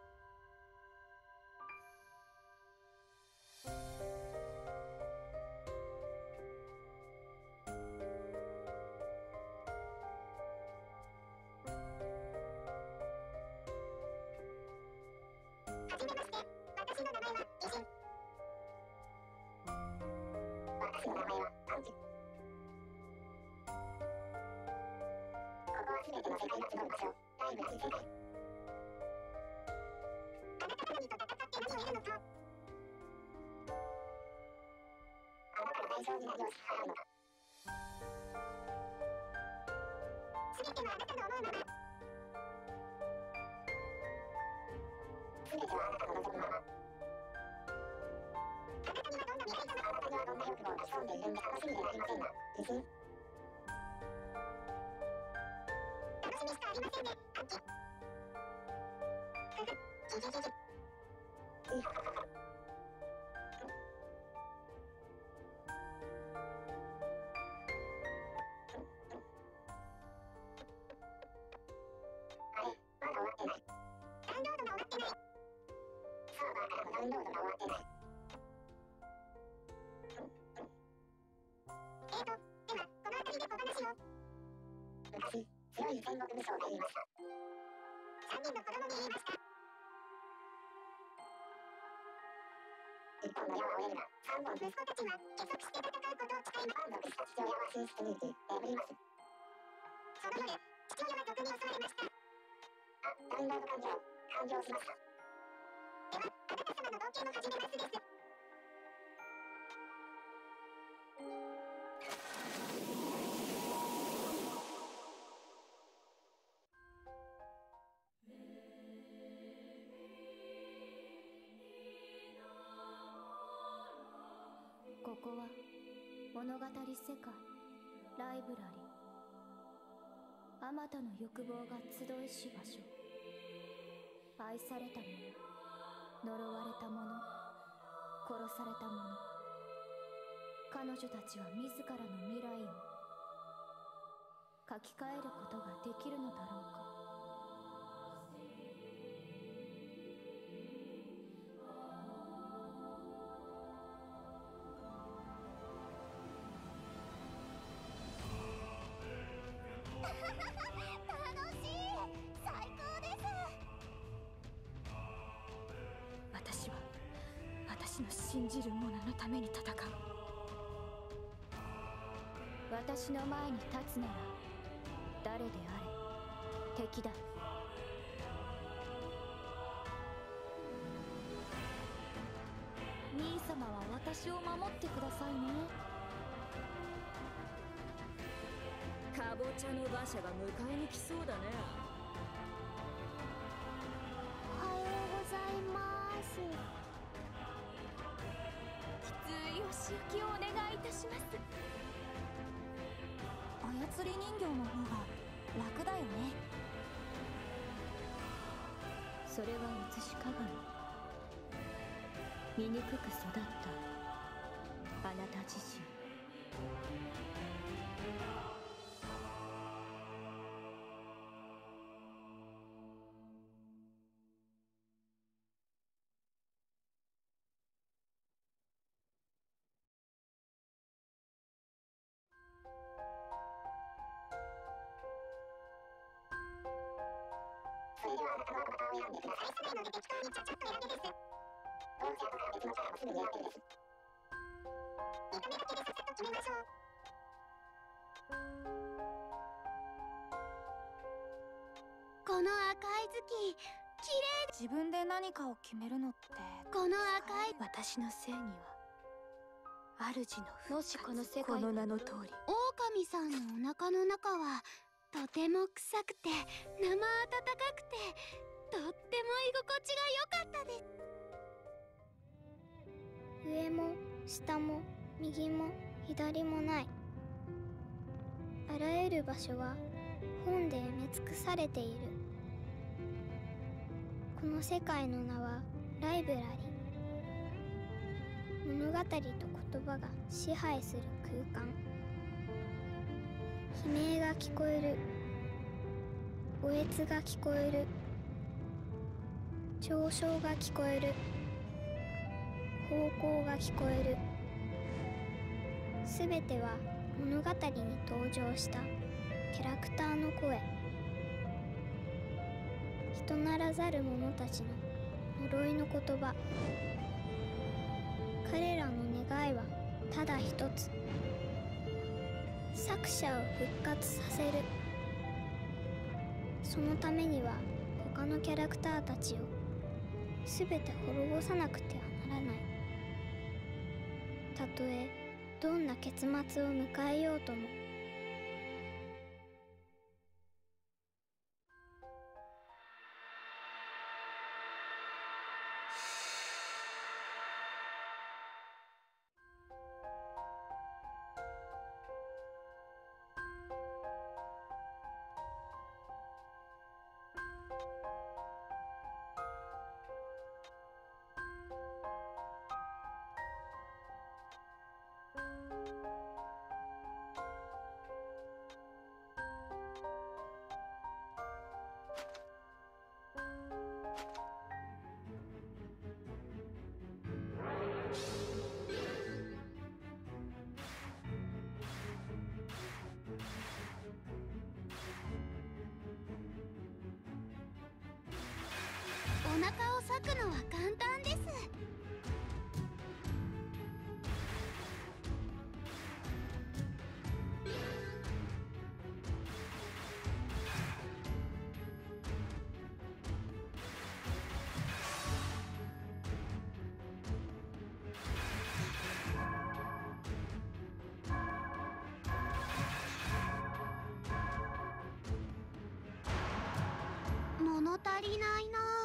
はじめまして、私の名前はイジン。私の名前はアンジュ。ここは全ての世界が集う場所、ライブラリー世界。あなたが何と戦って何を得るのか。あなたが大丈夫な量を支払うのか。全てはあなたの思うまま。全てはあなたの望むまま。あなたにはどんな未来があなたにはどんな欲望が潜んでいるんで楽しみでなりませんが、自信。楽しみしかありませんね、アンキ。ジジジジ。いはははは。あれ、まだ終わってない。ダウンロードが終わってない。サーバーからのダウンロードが終わってない。では、この辺りで小話を。昔、強い戦国武将が言いました。3人の子供に言いました。1本の矢は折れるが、3本息子たちは結束して戦うことを誓い満足した父親は寝室に行き、眠ります。その夜、父親は賊に襲われました。あ、ダウンロード完了しました。では、あなた様の冒険を始めますです。 ここは物語世界ライブラリー。あまたの欲望が集いし場所。愛された者、呪われた者、殺された者。彼女たちは自らの未来を書き換えることができるのだろうか。 楽しい、最高です。 私は私の信じる者のために戦う。私の前に立つなら誰であれ敵だ。兄様は私を守ってくださいね。 かぼちゃの馬車が迎えに来そうだね。 おはようございます。きついお仕置きをお願いいたします。操り人形の方が楽だよね。それは写し鏡。醜く育ったあなた自身。 を選んでください。愛さないので適当にちゃちゃっと選べです。どうせ後から別のキャラもすぐに選べるです。見た目だけでささっと決めましょう。 この赤い月、綺麗。 自分で何かを決めるのって、 この赤い私の正義は主の復活。 もしこの世界この名の通り、 狼さんのお腹の中はとても臭くて生温かくてとっても居心地が良かったです。上も下も右も左もない。あらゆる場所は本で埋め尽くされている。この世界の名はライブラリ。物語と言葉が支配する空間。悲鳴が聞こえる。おえつが聞こえる。嘲笑が聞こえる。方向が聞こえる。すべては物語に登場したキャラクターの声。人ならざる者たちの呪いの言葉。彼らの願いはただ一つ。作者を復活させる。そのためには他のキャラクターたちを全て滅ぼさなくてはならない。たとえどんな結末を迎えようとも。お腹を裂くのは簡単です。物足りないなあ。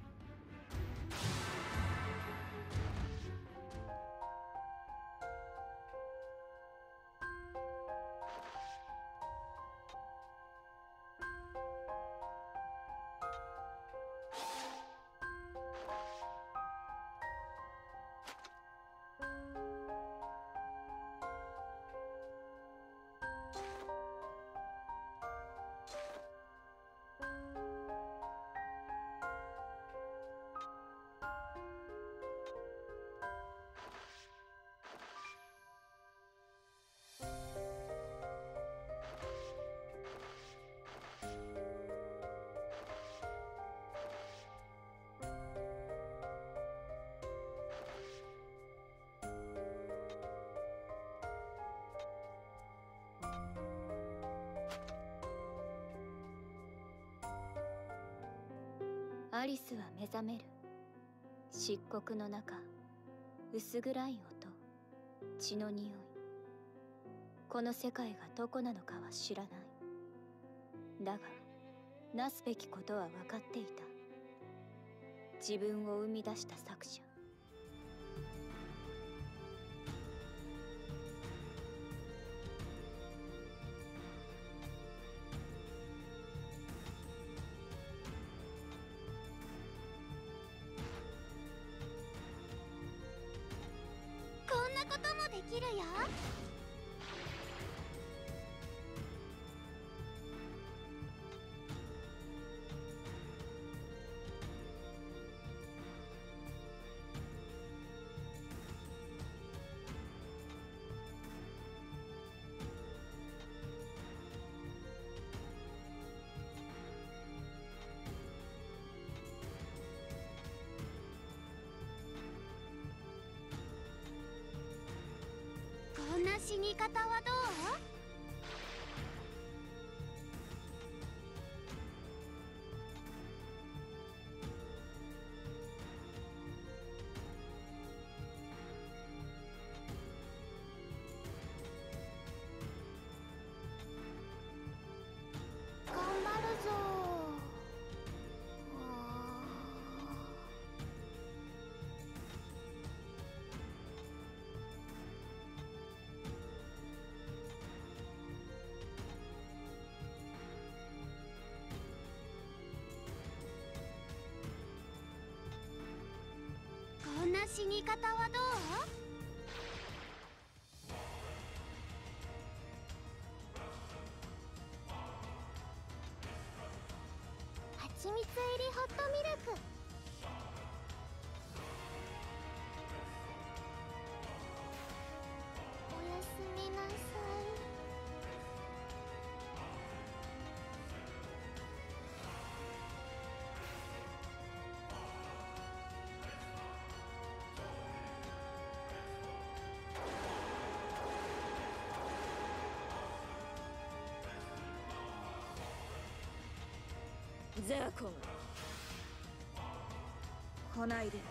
アリスは目覚める。漆黒の中、薄暗い音、血の匂い。この世界がどこなのかは知らない。だが、なすべきことは分かっていた。自分を生み出した作者。こんなこともできるよ。 死に方はどう？頑張るぞ。こんな死に方はどう？蜂蜜入りホットミルク。おやすみなさい。 ゼーコム、 来ないで。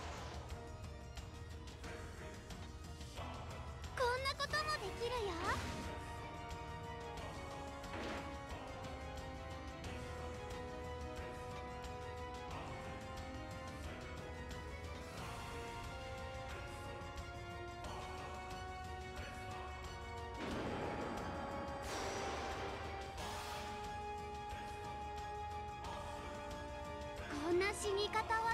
こんなこともできるよ。こんな死に方は